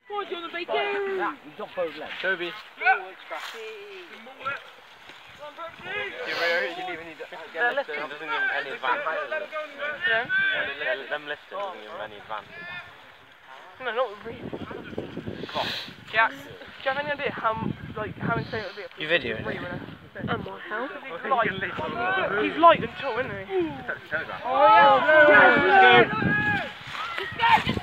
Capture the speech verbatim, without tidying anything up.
What's on the bacon? Yeah, he's not both legs. Toby. Forward, Scratchy. You really didn't even need to get lifted. It doesn't give him any advantage. Yeah? Them lifting doesn't give him any advantage. No, not really. Come on. Yeah. Do you have any idea how, like, how insane it would be if You video it? And what, how? He's light. He's light and tall, isn't he? Oh, yeah! Let's go!